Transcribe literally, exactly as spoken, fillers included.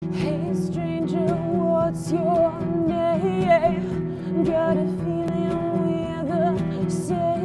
Hey stranger, what's your name? Got a feeling we're the same.